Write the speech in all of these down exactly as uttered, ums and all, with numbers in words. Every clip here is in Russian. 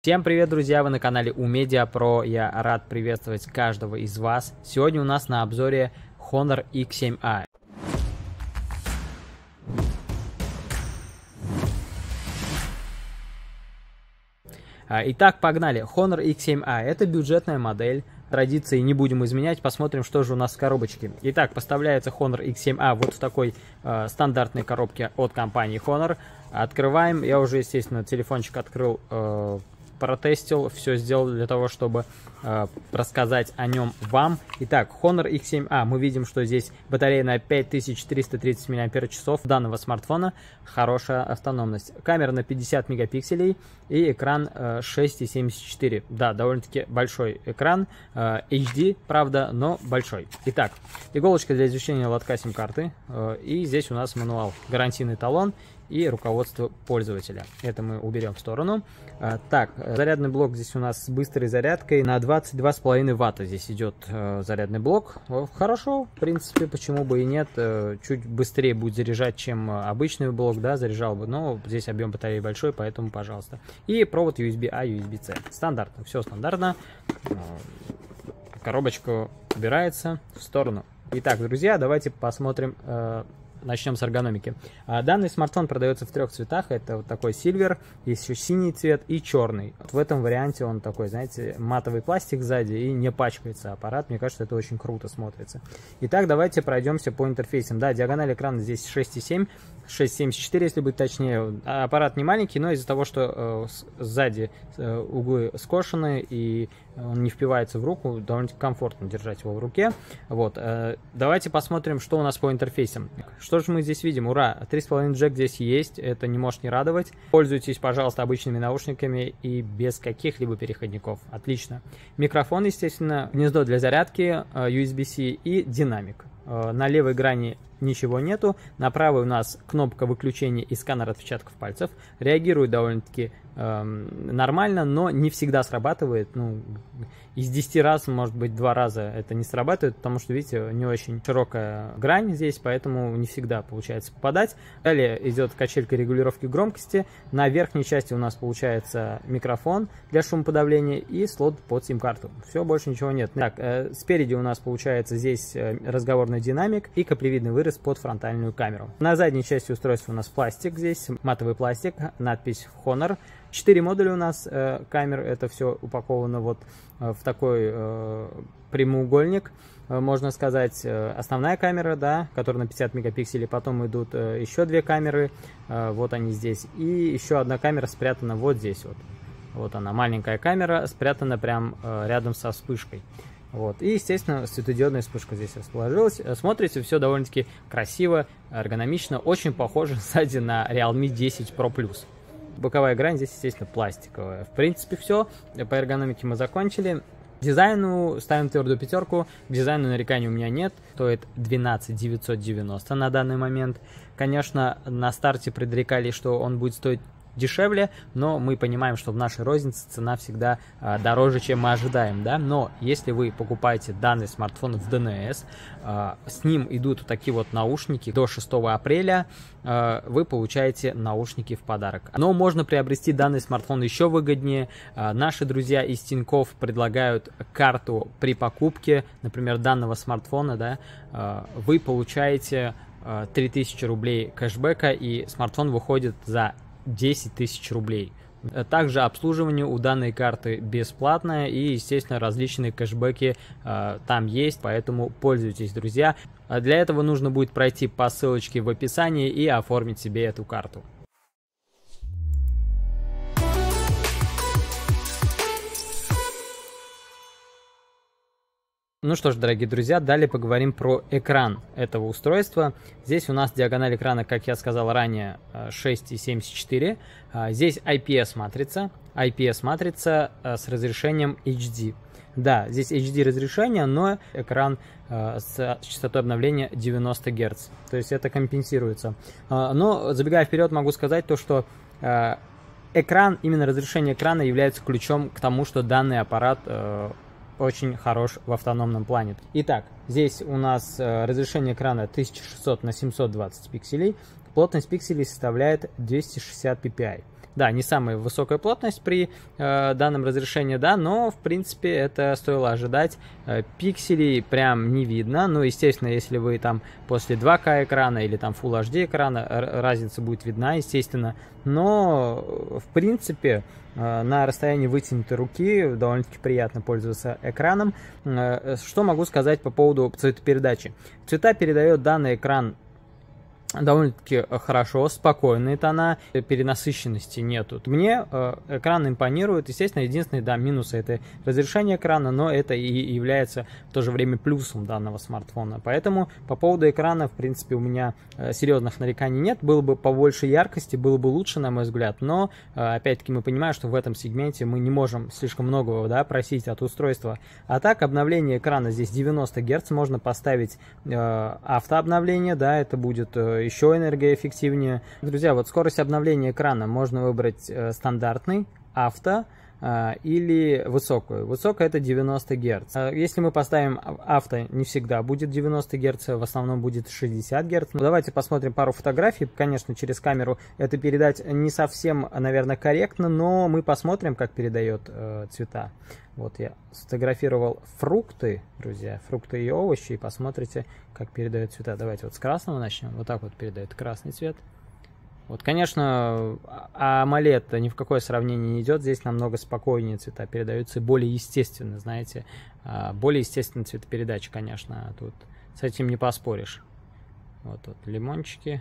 Всем привет, друзья! Вы на канале UMediaPro. Я рад приветствовать каждого из вас. Сегодня у нас на обзоре Honor икс семь а. Итак, погнали. Honor икс семь а. Это бюджетная модель. Традиции не будем изменять. Посмотрим, что же у нас в коробочке. Итак, поставляется Honor икс семь а вот в такой э, стандартной коробке от компании Honor. Открываем. Я уже, естественно, телефончик открыл, э, протестил. Все сделал для того, чтобы э, рассказать о нем вам. Итак, Honor икс семь а. Мы видим, что здесь батарея на пять тысяч триста тридцать мАч данного смартфона. Хорошая автономность. Камера на пятьдесят мегапикселей и экран э, шесть и семьдесят четыре. Да, довольно-таки большой экран. Э, эйч ди, правда, но большой. Итак, иголочка для извлечения лотка сим-карты. Э, и здесь у нас мануал, гарантийный талон и руководство пользователя. Это мы уберем в сторону. А, так, зарядный блок здесь у нас с быстрой зарядкой на двадцать два с половиной ватта. Здесь идет э, зарядный блок. Хорошо, в принципе, почему бы и нет. Э, чуть быстрее будет заряжать, чем обычный блок, да, заряжал бы. Но здесь объем батареи большой, поэтому, пожалуйста. И провод ю эс би-A, ю эс би-C. Стандартно, все стандартно. Коробочка убирается в сторону. Итак, друзья, давайте посмотрим. Э, Начнем с эргономики. Данный смартфон продается в трех цветах. Это вот такой сильвер, есть еще синий цвет и черный. Вот в этом варианте он такой, знаете, матовый пластик сзади и не пачкается аппарат. Мне кажется, это очень круто смотрится. Итак, давайте пройдемся по интерфейсам. Да, диагональ экрана здесь шесть и семь, шесть и семьдесят четыре, если быть точнее. Аппарат не маленький, но из-за того, что э, сзади э, углы скошены и он не впивается в руку, довольно комфортно держать его в руке. Вот. Э, давайте посмотрим, что у нас по интерфейсам. Что же мы здесь видим? Ура! три и пять джек здесь есть, это не может не радовать. Пользуйтесь, пожалуйста, обычными наушниками и без каких-либо переходников. Отлично. Микрофон, естественно, гнездо для зарядки, ю эс би-C и динамик. На левой грани ничего нету. На правой у нас кнопка выключения и сканер отпечатков пальцев. Реагирует довольно-таки эм, нормально, но не всегда срабатывает. Ну, из десяти раз, может быть, два раза это не срабатывает, потому что, видите, не очень широкая грань здесь, поэтому не всегда получается попадать. Далее идет качелька регулировки громкости. На верхней части у нас получается микрофон для шумоподавления и слот под сим-карту. Все, больше ничего нет. Так, э, спереди у нас получается здесь разговорный динамик и каплевидный вырез под фронтальную камеру. На задней части устройства у нас пластик, здесь матовый пластик, надпись Honor. Четыре модуля у нас э, камер, это все упаковано вот э, в такой э, прямоугольник, э, можно сказать, э, основная камера, да, которая на пятьдесят мегапикселей, потом идут э, еще две камеры, э, вот они здесь, и еще одна камера спрятана вот здесь вот. Вот она, маленькая камера, спрятана прям э, рядом со вспышкой. Вот. И, естественно, светодиодная вспышка здесь расположилась. Смотрите, все довольно-таки красиво, эргономично. Очень похоже, кстати, на Realme десять Pro Plus. Боковая грань здесь, естественно, пластиковая. В принципе, все. По эргономике мы закончили. Дизайну ставим твердую пятерку. К дизайну нареканий у меня нет. Стоит двенадцать тысяч девятьсот девяносто на данный момент. Конечно, на старте предрекали, что он будет стоить дешевле, но мы понимаем, что в нашей рознице цена всегда а, дороже, чем мы ожидаем, да, но если вы покупаете данный смартфон в дэ эн эс, а, с ним идут такие вот наушники до шестого апреля, а, вы получаете наушники в подарок. Но можно приобрести данный смартфон еще выгоднее. А, наши друзья из Тинькофф предлагают карту при покупке, например, данного смартфона, да, а, вы получаете а, три тысячи рублей кэшбэка, и смартфон выходит за десять тысяч рублей. Также обслуживание у данной карты бесплатное и, естественно, различные кэшбэки э, там есть, поэтому пользуйтесь, друзья. А для этого нужно будет пройти по ссылочке в описании и оформить себе эту карту. Ну что ж, дорогие друзья, далее поговорим про экран этого устройства. Здесь у нас диагональ экрана, как я сказал ранее, шесть и семьдесят четыре. Здесь ай пи эс матрица, ай пи эс матрица с разрешением эйч ди. Да, здесь эйч ди разрешение, но экран с частотой обновления девяносто герц. То есть это компенсируется. Но, забегая вперед, могу сказать то, что экран, именно разрешение экрана является ключом к тому, что данный аппарат очень хорош в автономном плане. Итак, здесь у нас разрешение экрана тысяча шестьсот на семьсот двадцать пикселей, плотность пикселей составляет двести шестьдесят пи пи ай. Да, не самая высокая плотность при э, данном разрешении, да, но, в принципе, это стоило ожидать. Э, пикселей прям не видно. Ну, естественно, если вы там после два ка экрана или там Full эйч ди экрана, разница будет видна, естественно. Но, в принципе, э, на расстоянии вытянутой руки довольно-таки приятно пользоваться экраном. Э, что могу сказать по поводу цветопередачи? Цвета передает данный экран довольно-таки хорошо, спокойные тона, перенасыщенности нету. Мне э, экран импонирует. Естественно, единственный, да, минус — это разрешение экрана, но это и является в то же время плюсом данного смартфона. Поэтому по поводу экрана, в принципе, у меня э, серьезных нареканий нет. Было бы побольше яркости, было бы лучше, на мой взгляд. Но, э, опять-таки, мы понимаем, что в этом сегменте мы не можем слишком многого, да, просить от устройства. А так, обновление экрана здесь девяносто герц. Можно поставить э, автообновление, да, это будет э, еще энергоэффективнее. Друзья, вот скорость обновления экрана можно выбрать э, стандартный, авто э, или высокую. Высокая — это девяносто герц. Э, если мы поставим авто, не всегда будет девяносто герц, в основном будет шестьдесят герц. Ну, давайте посмотрим пару фотографий. Конечно, через камеру это передать не совсем, наверное, корректно, но мы посмотрим, как передает э, цвета. Вот я сфотографировал фрукты, друзья, фрукты и овощи, и посмотрите, как передает цвета. Давайте вот с красного начнем. Вот так вот передает красный цвет. Вот, конечно, AMOLED ни в какое сравнение не идет. Здесь намного спокойнее цвета передаются, более естественно, знаете. Более естественная цветопередача, конечно, тут с этим не поспоришь. Вот тут лимончики.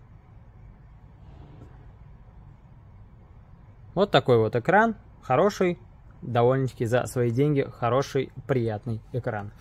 Вот такой вот экран, хороший. Довольно-таки за свои деньги хороший, приятный экран.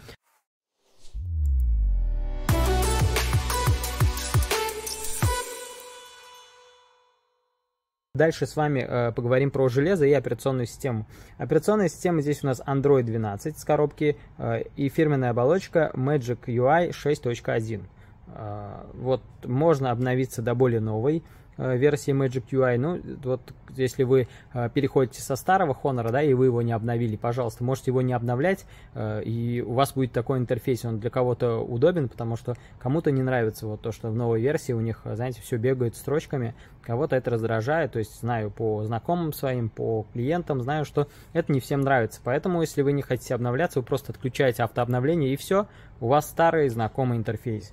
Дальше с вами э, поговорим про железо и операционную систему. Операционная система здесь у нас Android двенадцать с коробки э, и фирменная оболочка Magic ю ай шесть точка один. Э, вот можно обновиться до более новой версии Magic ю ай. Ну, вот если вы э, переходите со старого Honor, да, и вы его не обновили, пожалуйста, можете его не обновлять, э, и у вас будет такой интерфейс. Он для кого-то удобен, потому что кому-то не нравится вот то, что в новой версии у них, знаете, все бегает строчками, кого-то это раздражает. То есть знаю по знакомым своим, по клиентам, знаю, что это не всем нравится. Поэтому, если вы не хотите обновляться, вы просто отключаете автообновление, и все, у вас старый знакомый интерфейс.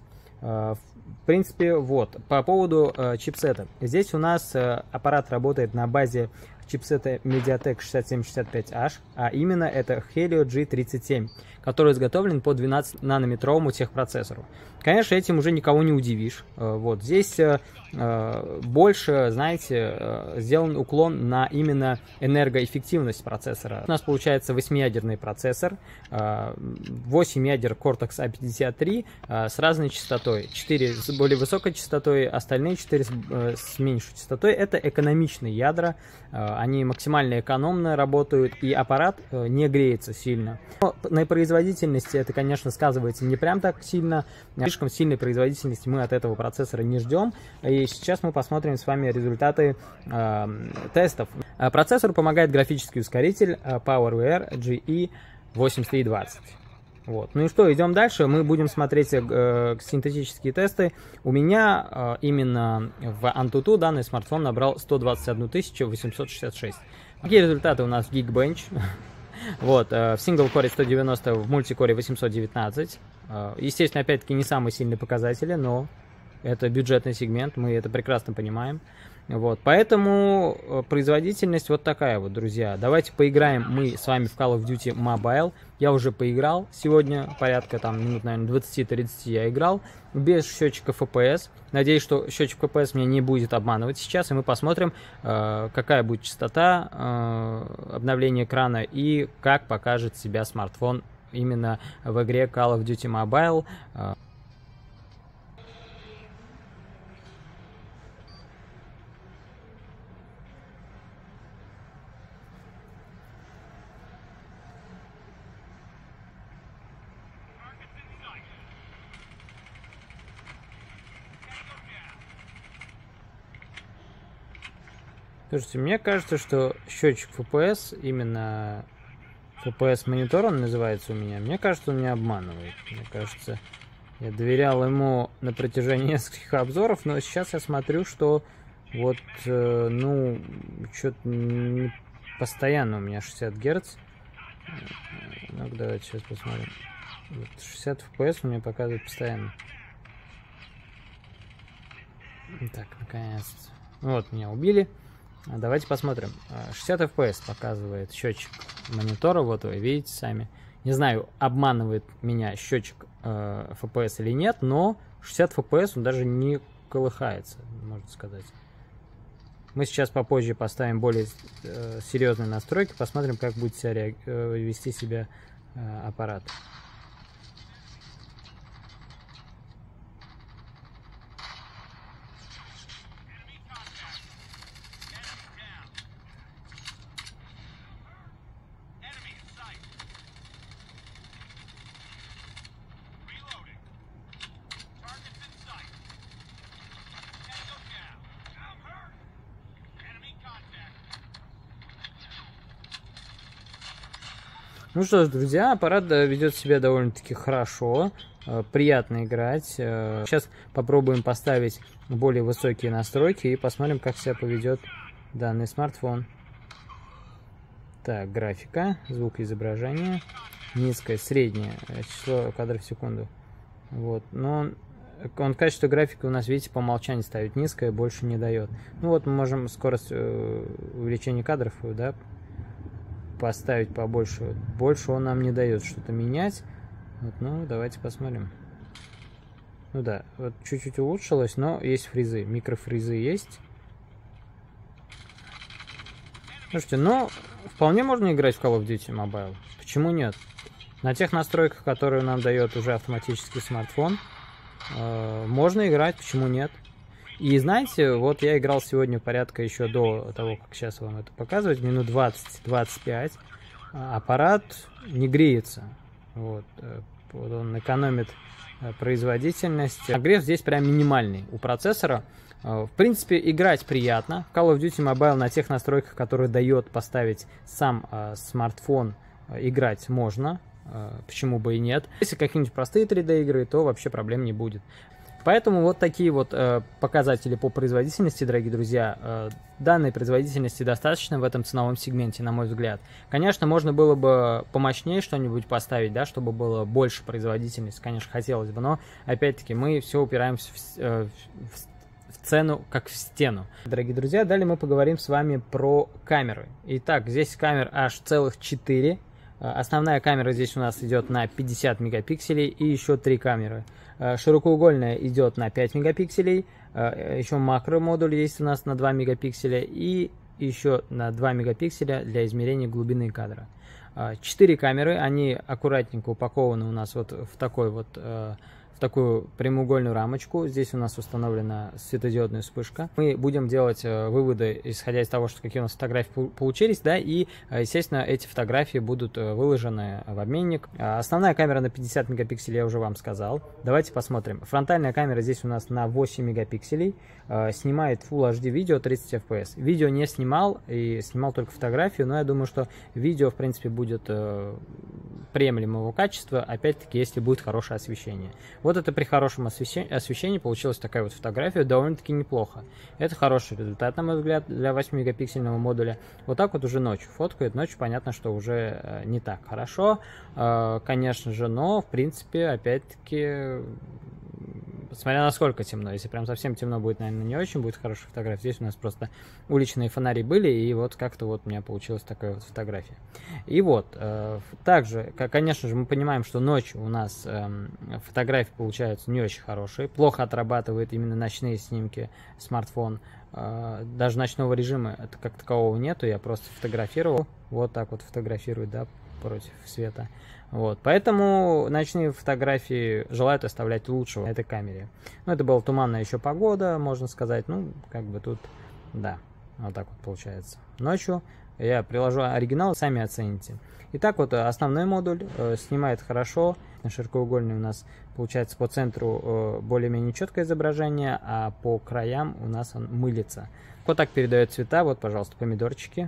В принципе, вот, по поводу э, чипсета. Здесь у нас э, аппарат работает на базе чипсета MediaTek шестьдесят семь шестьдесят пять эйч, а именно это Helio джи тридцать семь, который изготовлен по двенадцатинанометровому техпроцессору. Конечно, этим уже никого не удивишь. Вот здесь э, больше, знаете, э, сделан уклон на именно энергоэффективность процессора. У нас получается восьмиядерный процессор, э, восемь ядер Cortex а пятьдесят три э, с разной частотой. четыре с более высокой частотой, остальные четыре с, э, с меньшей частотой. Это экономичные ядра. Э, они максимально экономно работают, и аппарат э, не греется сильно. Но на производительности это, конечно, сказывается не прям так сильно. Слишком сильной производительности мы от этого процессора не ждем. И сейчас мы посмотрим с вами результаты э, тестов. Процессору помогает графический ускоритель э, PowerVR джи и восемьдесят три двадцать. Вот. Ну и что, идем дальше. Мы будем смотреть э, синтетические тесты. У меня э, именно в AnTuTu данный смартфон набрал сто двадцать одну тысячу восемьсот шестьдесят шесть. Какие результаты у нас в Geekbench? Вот, в сингл-коре сто девяносто, в мультикоре восемьсот девятнадцать. Естественно, опять-таки не самые сильные показатели, но это бюджетный сегмент, мы это прекрасно понимаем. Вот, поэтому производительность вот такая вот, друзья. Давайте поиграем мы с вами в Call of Duty Mobile. Я уже поиграл сегодня, порядка там минут, наверное, двадцать-тридцать я играл, без счетчика эф пи эс. Надеюсь, что счетчик эф пи эс меня не будет обманывать сейчас, и мы посмотрим, э, какая будет частота э, обновления экрана и как покажет себя смартфон именно в игре Call of Duty Mobile. Слушайте, мне кажется, что счетчик эф пи эс, именно эф пи эс монитор он называется у меня, мне кажется, он не обманывает. Мне кажется, я доверял ему на протяжении нескольких обзоров, но сейчас я смотрю, что Вот, э, ну, что-то не постоянно у меня шестьдесят герц. Ну, давайте сейчас посмотрим. Вот шестьдесят эф пи эс у меня показывает постоянно. Так, наконец-то. Вот, меня убили. Давайте посмотрим. шестьдесят эф пи эс показывает счетчик монитора. Вот вы видите сами. Не знаю, обманывает меня счетчик э, эф пи эс или нет, но шестьдесят эф пи эс он даже не колыхается, можно сказать. Мы сейчас попозже поставим более э, серьезные настройки, посмотрим, как будет себя реаг... э, вести себя э, аппарат. Ну что ж, друзья, аппарат ведет себя довольно-таки хорошо, приятно играть. Сейчас попробуем поставить более высокие настройки и посмотрим, как себя поведет данный смартфон. Так, графика, звук изображения, низкое, среднее число кадров в секунду. Вот, но он, он качество графики у нас, видите, по умолчанию ставит низкое, больше не дает. Ну вот мы можем скорость увеличения кадров, да, поставить побольше. Больше он нам не дает что-то менять. Вот, ну, давайте посмотрим. Ну да, вот чуть-чуть улучшилось, но есть фризы. Микрофризы есть. Слушайте, ну, вполне можно играть в Call of Duty Mobile. Почему нет? На тех настройках, которые нам дает уже автоматический смартфон, э, можно играть, почему нет? И знаете, вот я играл сегодня порядка еще до того, как сейчас вам это показывать, минут двадцать-двадцать пять. Аппарат не греется. Вот. Вот он экономит производительность. Нагрев здесь прям минимальный у процессора. В принципе, играть приятно. В Call of Duty Mobile на тех настройках, которые дает поставить сам смартфон, играть можно. Почему бы и нет. Если какие-нибудь простые три дэ игры, то вообще проблем не будет. Поэтому вот такие вот э, показатели по производительности, дорогие друзья. Э, данной производительности достаточно в этом ценовом сегменте, на мой взгляд. Конечно, можно было бы помощнее что-нибудь поставить, да, чтобы было больше производительности, конечно, хотелось бы, но, опять-таки, мы все упираемся в, э, в, в цену, как в стену. Дорогие друзья, далее мы поговорим с вами про камеры. Итак, здесь камер аж целых четыре. Основная камера здесь у нас идет на пятьдесят мегапикселей и еще три камеры. Широкоугольная идет на пять мегапикселей, еще макро-модуль есть у нас на два мегапикселя и еще на два мегапикселя для измерения глубины кадра. Четыре камеры, они аккуратненько упакованы у нас вот в такой вот в такую прямоугольную рамочку. Здесь у нас установлена светодиодная вспышка. Мы будем делать выводы, исходя из того, что какие у нас фотографии получились, да, и, естественно, эти фотографии будут выложены в обменник. Основная камера на пятьдесят мегапикселей, я уже вам сказал. Давайте посмотрим. Фронтальная камера здесь у нас на восемь мегапикселей, снимает Full эйч ди видео тридцать эф пи эс. Видео не снимал, и снимал только фотографию, но я думаю, что видео, в принципе, будет приемлемого качества, опять-таки, если будет хорошее освещение. Вот это при хорошем освещении, освещении получилась такая вот фотография, довольно-таки неплохо. Это хороший результат, на мой взгляд, для восьмимегапиксельного модуля. Вот так вот уже ночью фоткает. Ночью понятно, что уже э, не так хорошо, э, конечно же, но, в принципе, опять-таки, смотря насколько темно. Если прям совсем темно будет, наверное, не очень будет хорошая фотография. Здесь у нас просто уличные фонари были, и вот как-то вот у меня получилась такая вот фотография. И вот, э, также, конечно же, мы понимаем, что ночью у нас э, фотографии получаются не очень хорошие. Плохо отрабатывает именно ночные снимки смартфон. Э, даже ночного режима это как такового нету, я просто фотографировал. Вот так вот фотографирую, да, против света. Вот, поэтому ночные фотографии желают оставлять лучшего на этой камере. Ну, это была туманная еще погода, можно сказать. Ну, как бы тут, да, вот так вот получается. Ночью я приложу оригинал, сами оцените. Итак, вот основной модуль э, снимает хорошо. Широкоугольный у нас получается по центру э, более-менее четкое изображение, а по краям у нас он мылится. Вот так передает цвета. Вот, пожалуйста, помидорчики.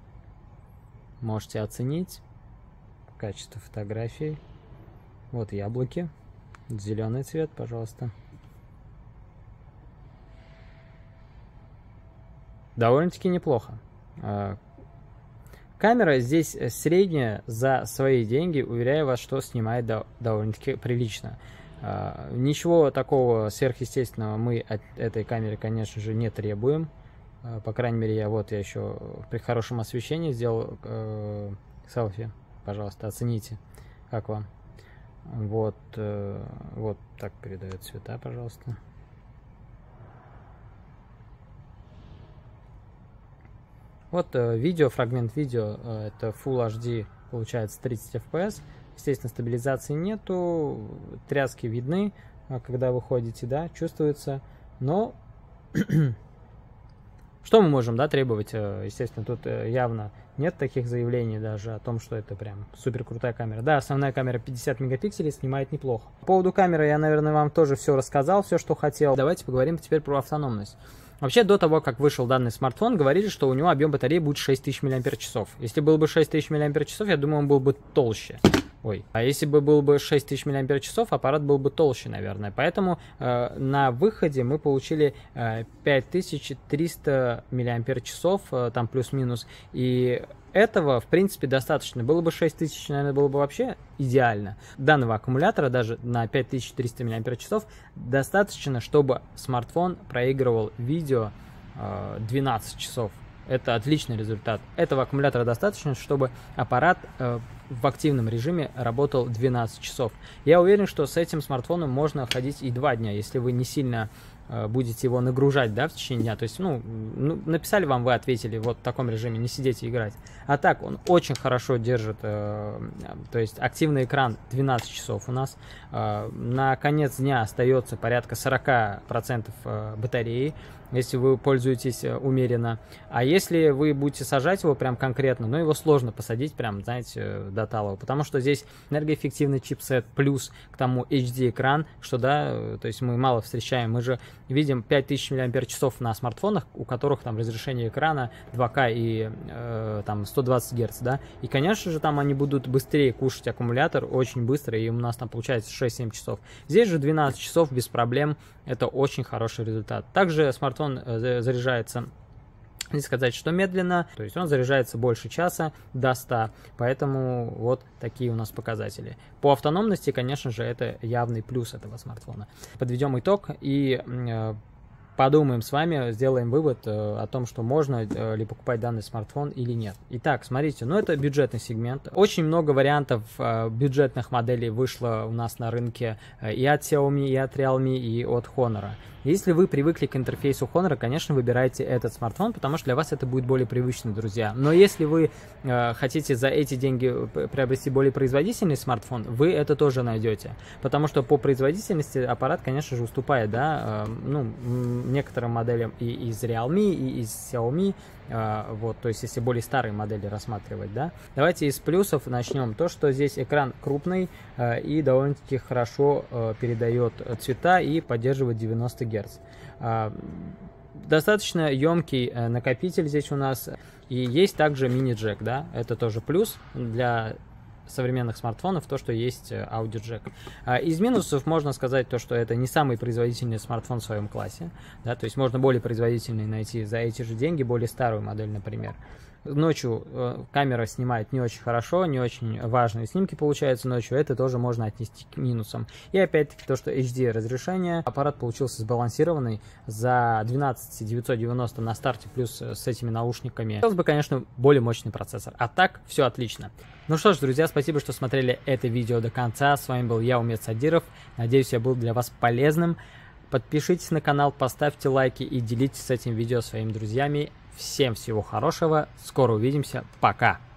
Можете оценить качество фотографий. Вот яблоки. Зеленый цвет, пожалуйста. довольно-таки неплохо. Камера здесь средняя за свои деньги, уверяю вас, что снимает довольно-таки прилично. Ничего такого сверхъестественного мы от этой камеры, конечно же, не требуем. По крайней мере, я вот я еще при хорошем освещении сделал э, селфи. Пожалуйста, оцените, как вам. Вот, э, вот так передает цвета, пожалуйста. Вот э, видео, фрагмент видео, э, это Full эйч ди, получается тридцать эф пи эс. Естественно, стабилизации нету, тряски видны, когда вы ходите, да, чувствуется. Но что мы можем, да, требовать? Естественно, тут явно нет таких заявлений даже о том, что это прям супер крутая камера. Да, основная камера пятьдесят мегапикселей, снимает неплохо. По поводу камеры я, наверное, вам тоже все рассказал, все, что хотел. Давайте поговорим теперь про автономность. Вообще, до того, как вышел данный смартфон, говорили, что у него объем батареи будет шесть тысяч миллиампер-часов. Если был бы шесть тысяч миллиампер-часов, я думаю, он был бы толще. Ой. А если бы был бы шесть тысяч миллиампер-часов, аппарат был бы толще, наверное. Поэтому э, на выходе мы получили э, пять тысяч триста миллиампер-часов, э, там плюс-минус. И этого, в принципе, достаточно. Было бы шесть тысяч, наверное, было бы вообще идеально. Данного аккумулятора даже на пять тысяч триста миллиампер-часов достаточно, чтобы смартфон проигрывал видео э, двенадцать часов. Это отличный результат. Этого аккумулятора достаточно, чтобы аппарат э, в активном режиме работал двенадцать часов. Я уверен, что с этим смартфоном можно ходить и два дня, если вы не сильно э, будете его нагружать, да, в течение дня. То есть, ну, ну, написали вам, вы ответили, вот в таком режиме, не сидите играть. А так, он очень хорошо держит, э, то есть активный экран двенадцать часов у нас. Э, на конец дня остается порядка сорок процентов э, батареи, если вы пользуетесь умеренно. А если вы будете сажать его прям конкретно, ну, его сложно посадить прям, знаете, до талого, потому что здесь энергоэффективный чипсет плюс к тому эйч ди экран, что, да, то есть мы мало встречаем. Мы же видим пять тысяч миллиампер-часов на смартфонах, у которых там разрешение экрана два ка и э, там сто двадцать герц, да, и, конечно же, там они будут быстрее кушать аккумулятор, очень быстро, и у нас там получается шесть-семь часов. Здесь же двенадцать часов без проблем, это очень хороший результат. Также смартфон заряжается, не сказать, что медленно, то есть он заряжается больше часа до ста, поэтому вот такие у нас показатели. По автономности, конечно же, это явный плюс этого смартфона. Подведем итог и э, подумаем с вами, сделаем вывод э, о том, что можно э, ли покупать данный смартфон или нет. Итак, смотрите, ну это бюджетный сегмент. Очень много вариантов э, бюджетных моделей вышло у нас на рынке э, и от Xiaomi, и от Realme, и от Honor. Если вы привыкли к интерфейсу Honor, конечно, выбирайте этот смартфон, потому что для вас это будет более привычно, друзья. Но если вы э, хотите за эти деньги приобрести более производительный смартфон, вы это тоже найдете. Потому что по производительности аппарат, конечно же, уступает, да, э, ну, некоторым моделям и из Realme, и из Xiaomi. Uh, вот, то есть, если более старые модели рассматривать, да. Давайте из плюсов начнем. То, что здесь экран крупный uh, и довольно-таки хорошо uh, передает цвета и поддерживает девяносто герц. Uh, достаточно емкий uh, накопитель здесь у нас. И есть также мини-джек, да. Это тоже плюс для современных смартфонов, то, что есть аудиоджек. Из минусов можно сказать то, что это не самый производительный смартфон в своем классе, да, то есть можно более производительный найти за эти же деньги, более старую модель, например. Ночью э, камера снимает не очень хорошо, не очень важные снимки получаются ночью, это тоже можно отнести к минусам. И опять-таки то, что эйч ди разрешение, аппарат получился сбалансированный за двенадцать тысяч девятьсот девяносто на старте, плюс с этими наушниками. Хотелось бы, конечно, более мощный процессор, а так все отлично. Ну что ж, друзья, спасибо, что смотрели это видео до конца. С вами был я, Умет Садиров. Надеюсь, я был для вас полезным. Подпишитесь на канал, поставьте лайки и делитесь с этим видео своими друзьями. Всем всего хорошего, скоро увидимся, пока!